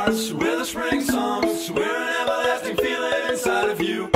starts with a spring song. We're an everlasting feeling inside of you.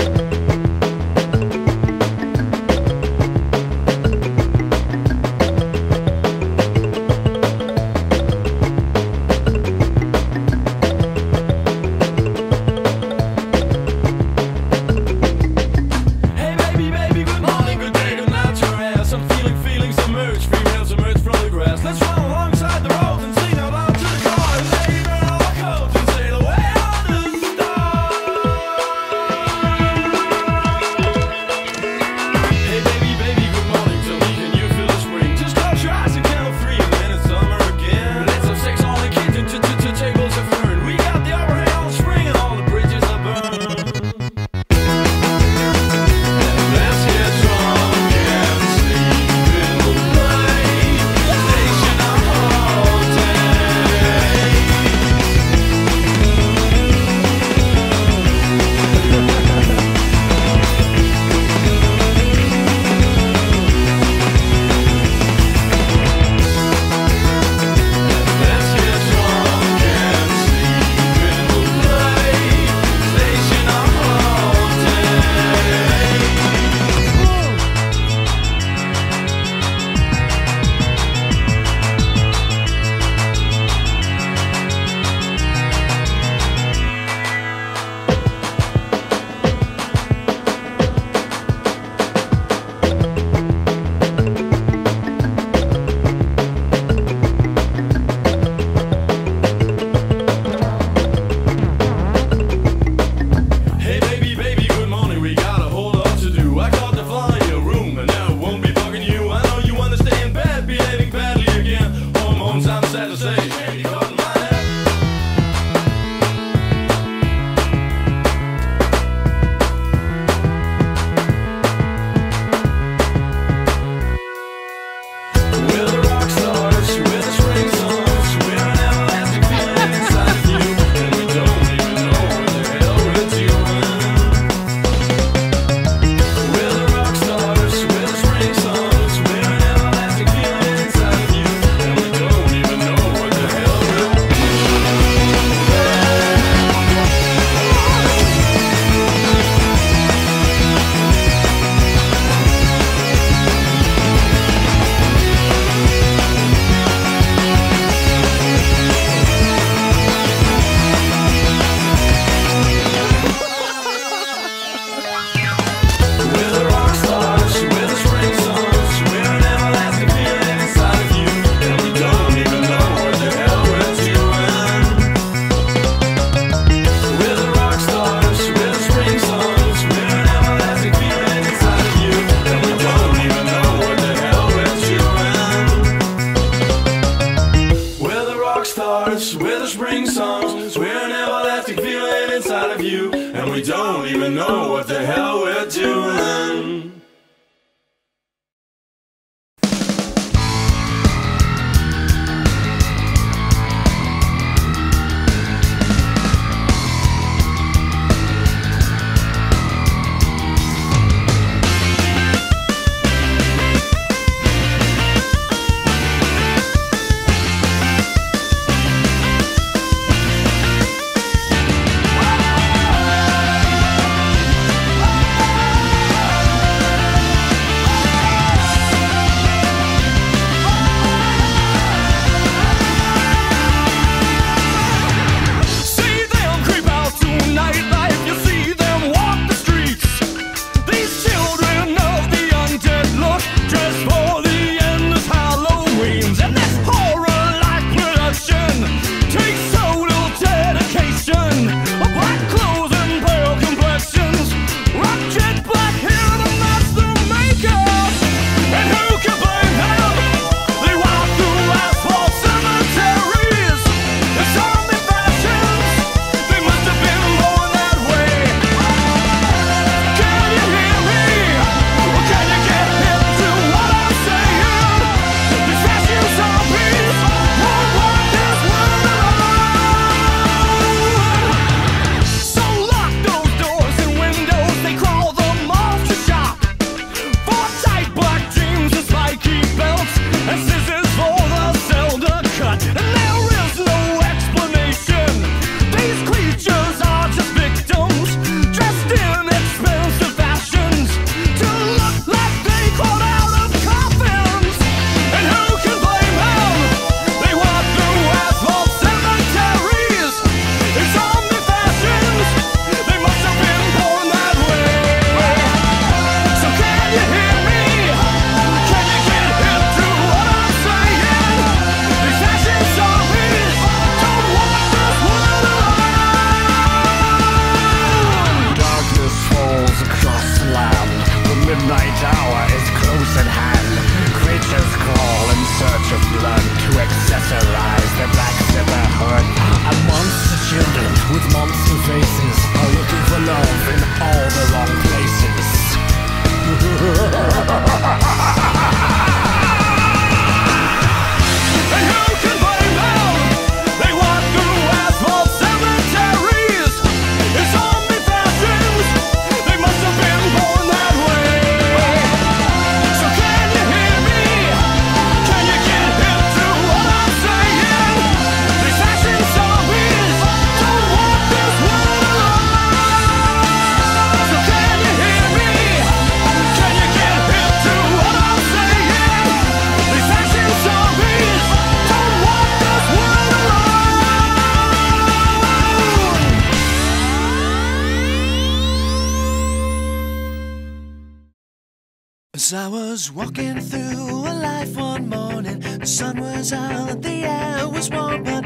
As I was walking through a life one morning, the sun was out, the air was warm, but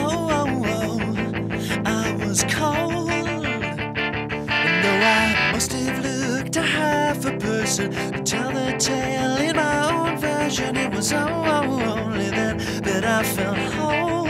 I was cold. And though I must have looked a half a person to tell the tale in my own version, it was only then that I felt whole.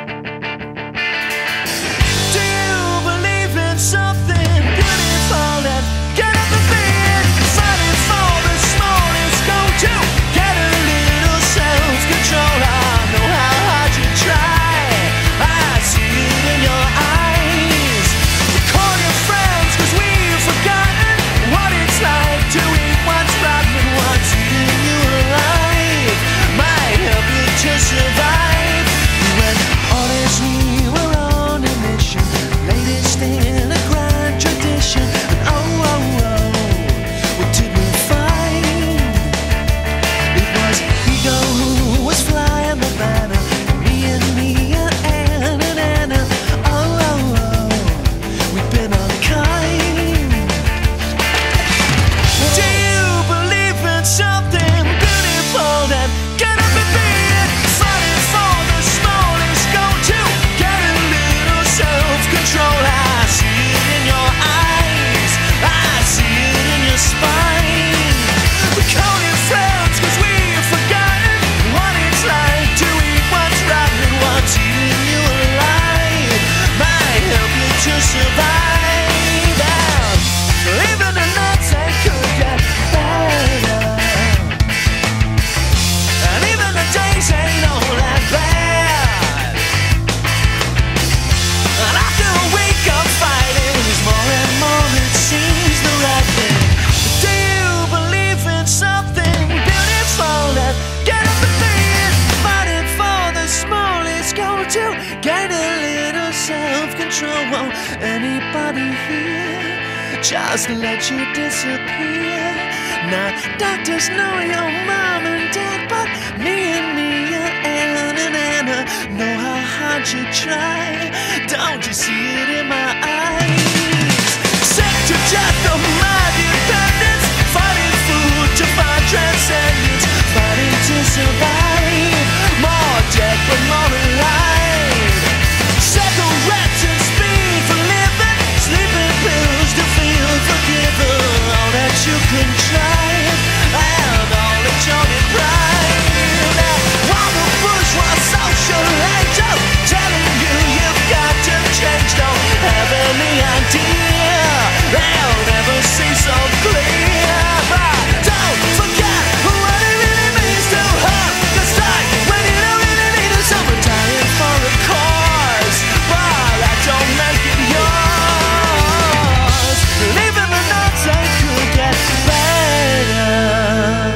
Do you believe in something beautiful that get up and be it? Fighting for the smallest goal to get a little self-control. I know how hard you try, I see it in your eyes. Call your friends, cause we've forgotten what it's like to eat what's rotten and what's eating you alive. Might help you to survive. When honestly we're on a mission, latest in a grand tradition. And what did we find? It was ego who was flying the banner, me and Anna. We've been unkind. Do you believe in something beautiful that get up and be it? Fighting for the smallest goal to get a little self-control. I see it in your eyes, I see it in your spine. We call you friends cause we've forgotten what it's like to eat what's rotten and what's eating you alive. Might help you to survive. Even the nights they could get better, and even the days ain't all that bad. And after a week of fighting, there's more and more it seems the right thing. Do you believe in something beautiful that get up and be it? Fighting for the smallest goal to gain a little self-control. Won't anybody here just let you disappear? Now doctors know your mom and dad, but me and Anna know how hard you try. Don't you see it in my eyes? Sick to death of my dependence, fighting food to find transcendence, fighting to survive. More dead but more alive. Cigarettes and speed for living, sleeping pills to feel forgiven. All that you can try, and all that you're deprived. Now, while the bourgeois social angel telling you you've got to change, don't have any idea, they'll never see so clear. But don't forget what it really means to hurt the sight when you don't really need it. Someone dying for a cause, but that don't make it yours. Even the nights they could get better.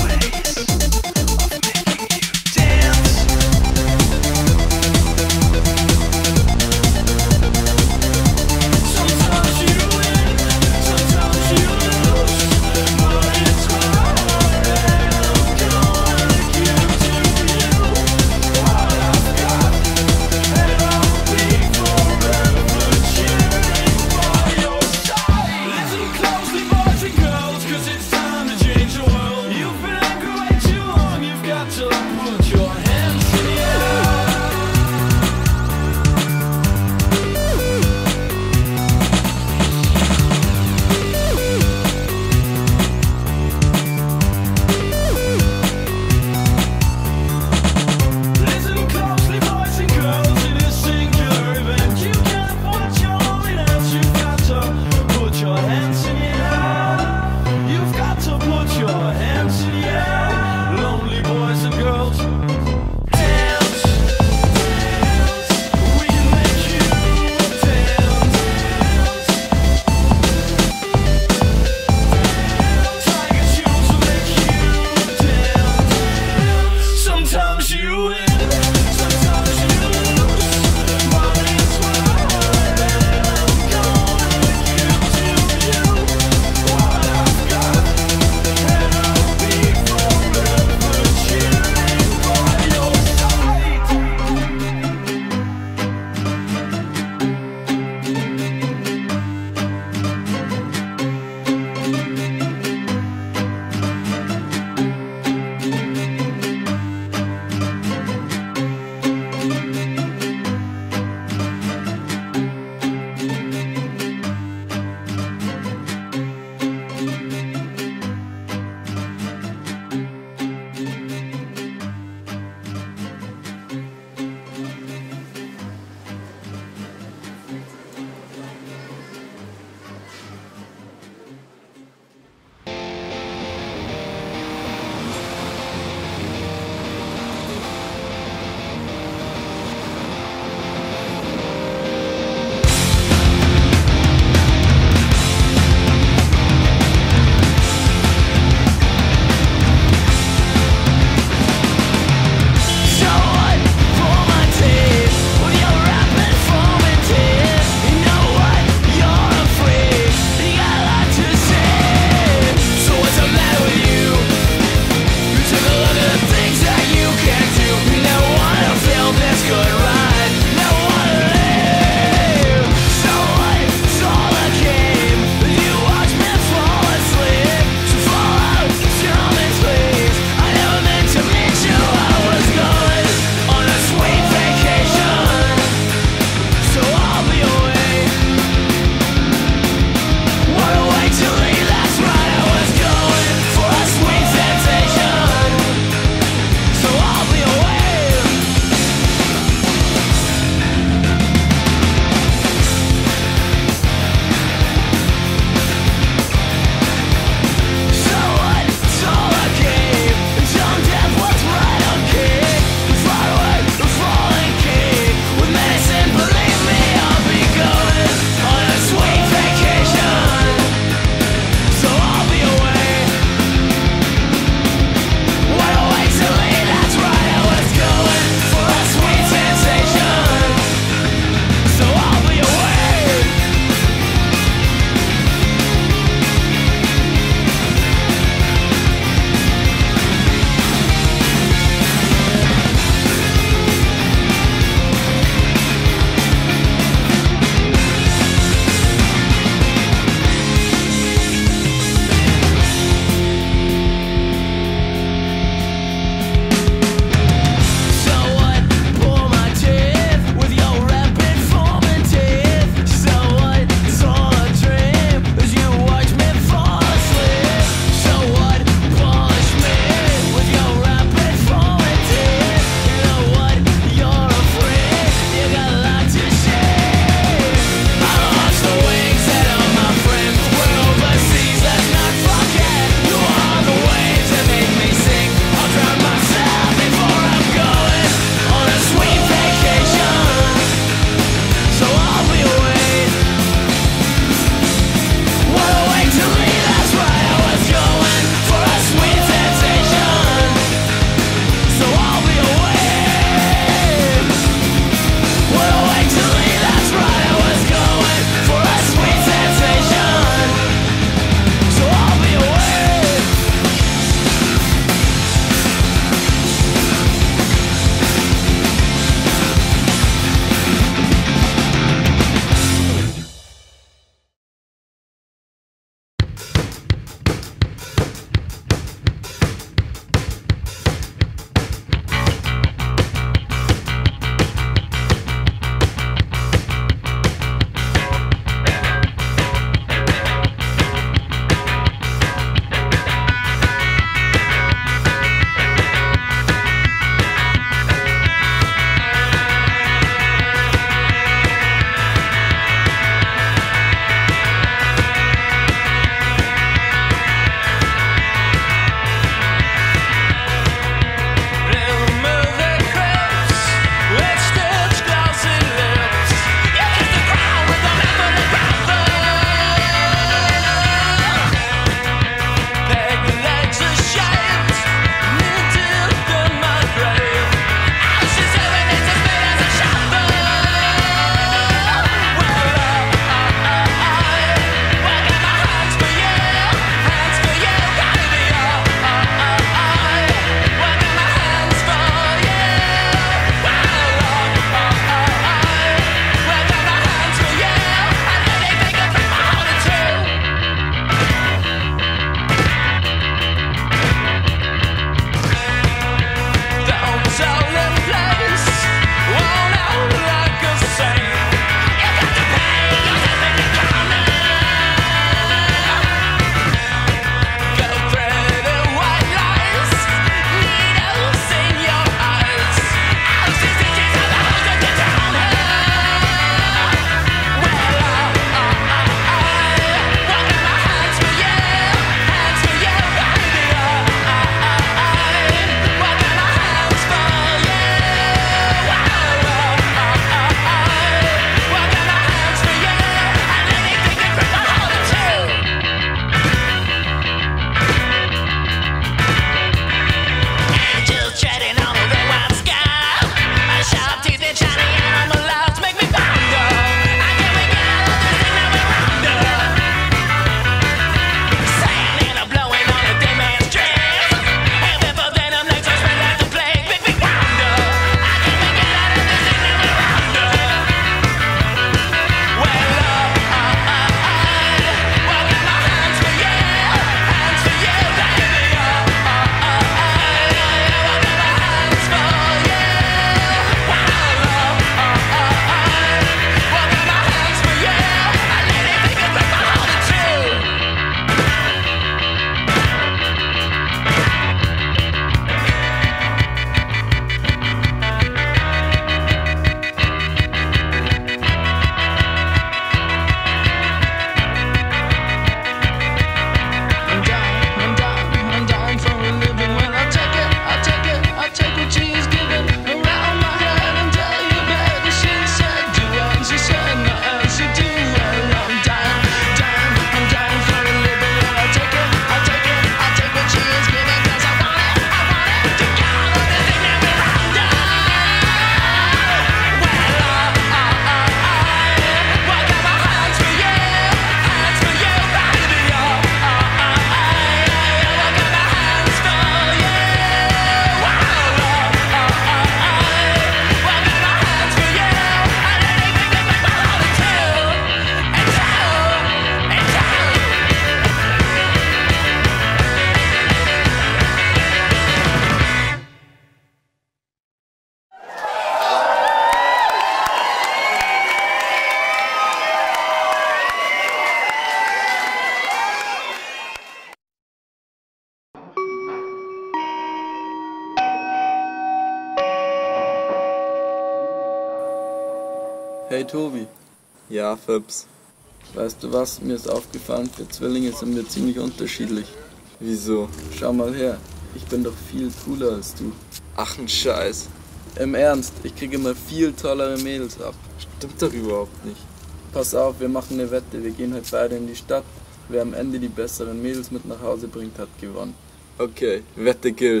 Hey Tobi. Ja, Fips. Weißt du was, mir ist aufgefallen, für Zwillinge sind wir ziemlich unterschiedlich. Wieso? Schau mal her, ich bin doch viel cooler als du. Ach ein Scheiß. Im Ernst, ich kriege immer viel tollere Mädels ab. Stimmt doch überhaupt nicht. Pass auf, wir machen eine Wette, wir gehen heute beide in die Stadt. Wer am Ende die besseren Mädels mit nach Hause bringt, hat gewonnen. Okay, Wette gilt.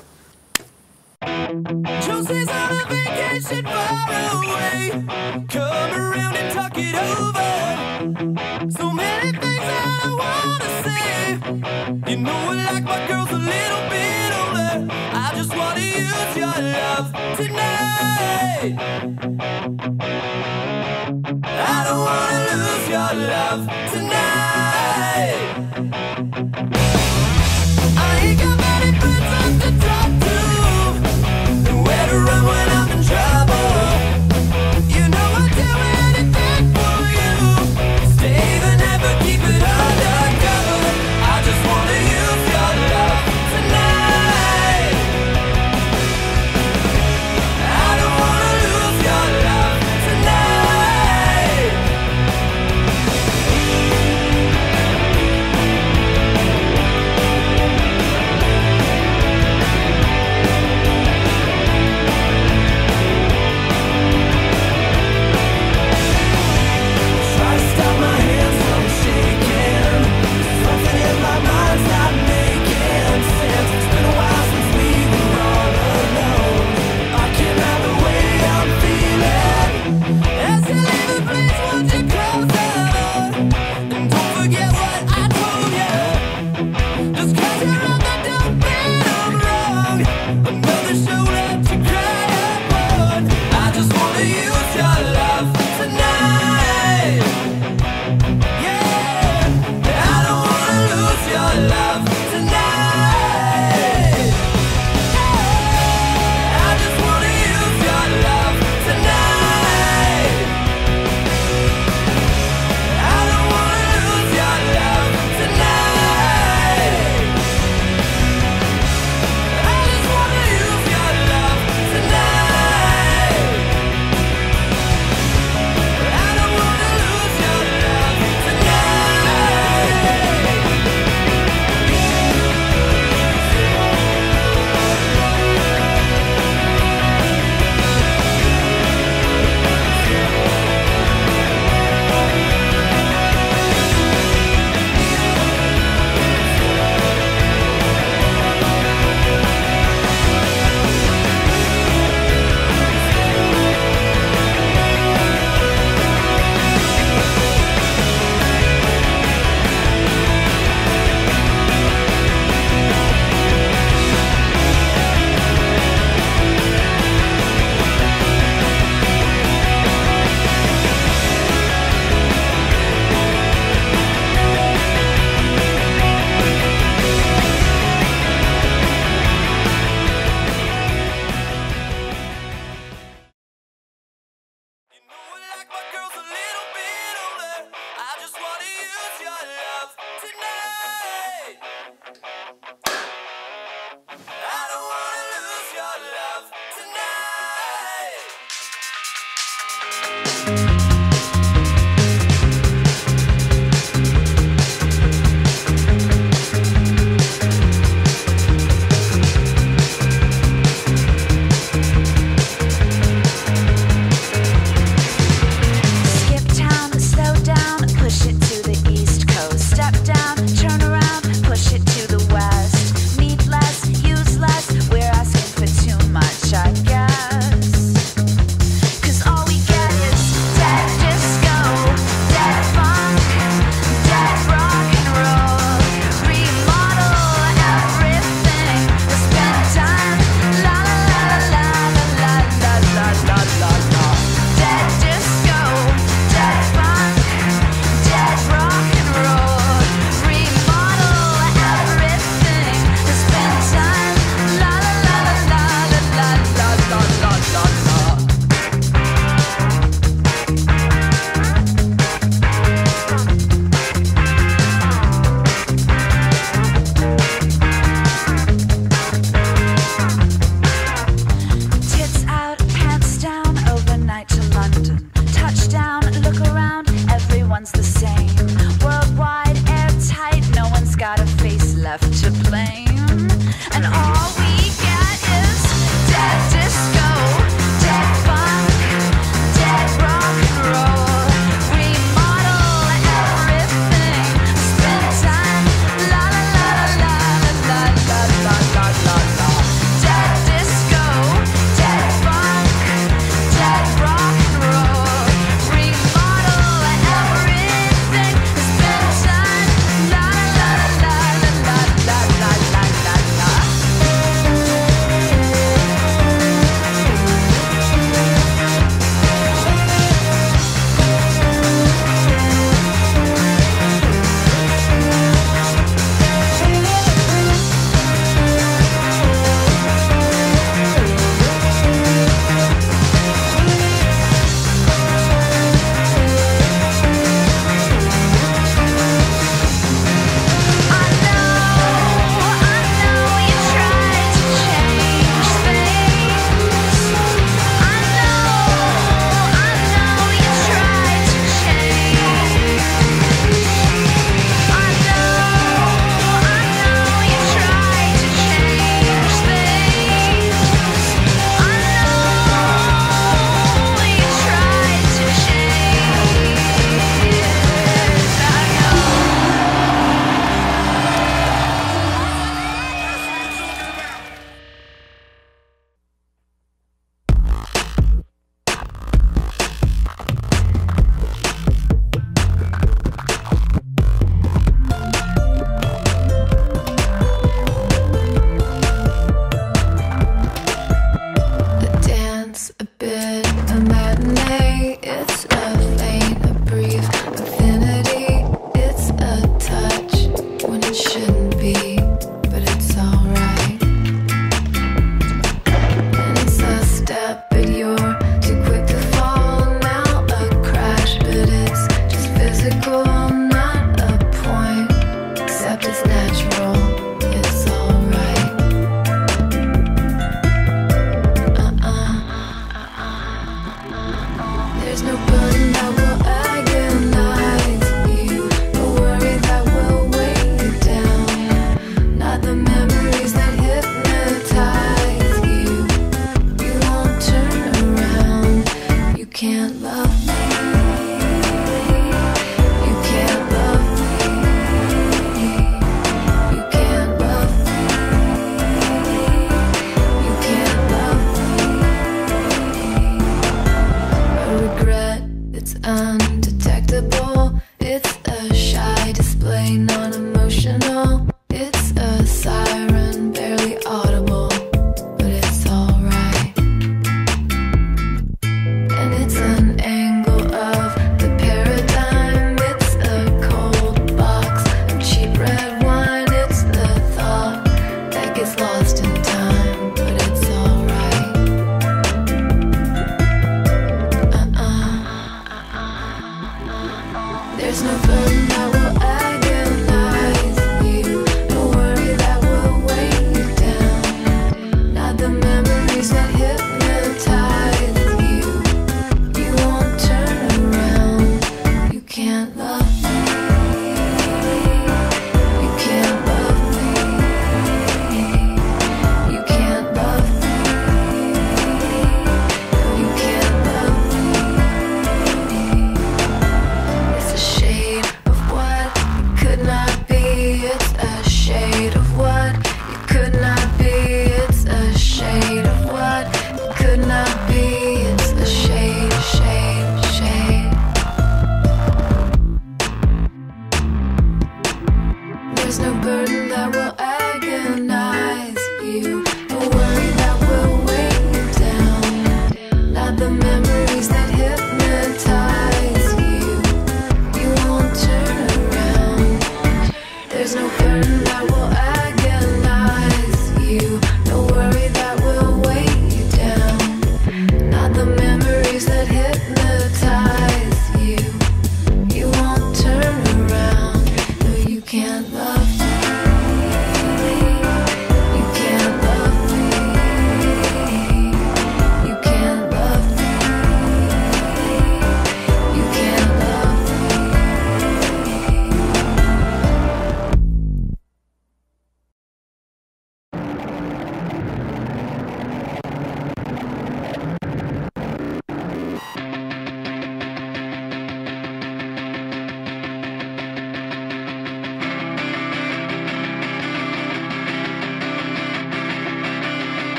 Josie's on a vacation far away. Come around and talk it over. So many things I wanna say. You know I like my girls a little bit older. I just wanna use your love tonight. I don't wanna lose your love tonight. I ain't got many friends left to talk to. Where to run when I'm in trouble. You know I'd do anything for you. Stay the never keep it undercover. I just wanna use your love tonight. I don't wanna lose your love tonight.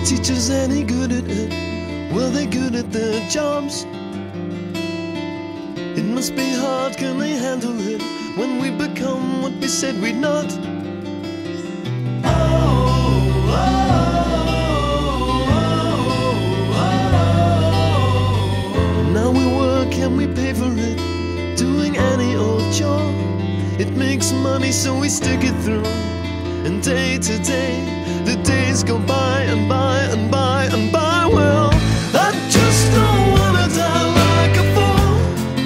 teachers any good at it? Were they good at their jobs? It must be hard, can they handle it when we become what we said we'd not? Now we work and we pay for it, doing any old chore. It makes money so we stick it through. And day to day, the days go by and by and by and by. Well, I just don't wanna die like a fool.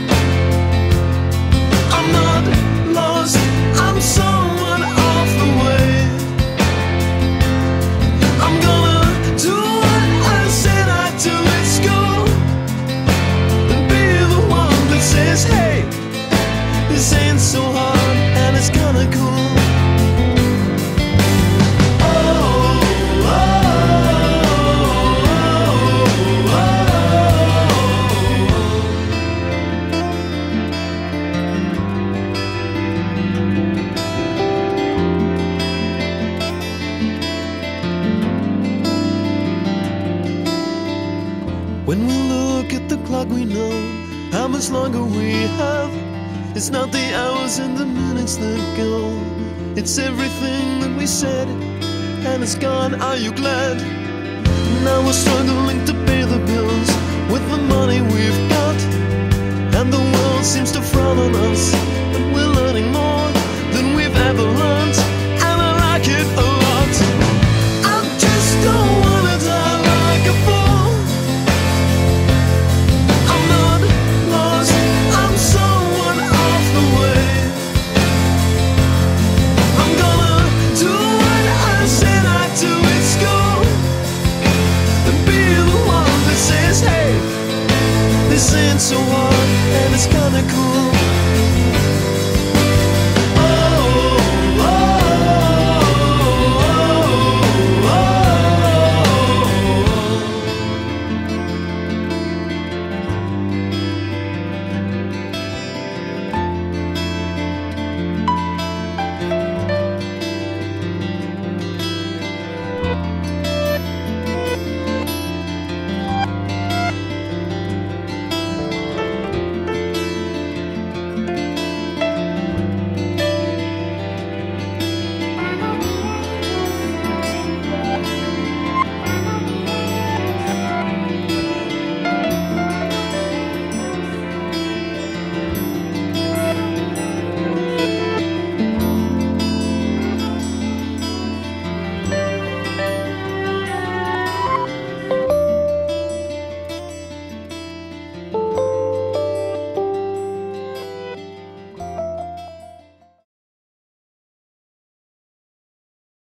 I'm not lost, I'm somewhat off the way. I'm gonna do what I said I'd do at school, and be the one that says, hey, this ain't so hard and it's kinda cool. When we look at the clock, we know how much longer we have. It's not the hours and the minutes that go, it's everything that we said, and it's gone. Are you glad? Now we're struggling to pay the bills with the money we've got, and the world seems to frown on us, but we'll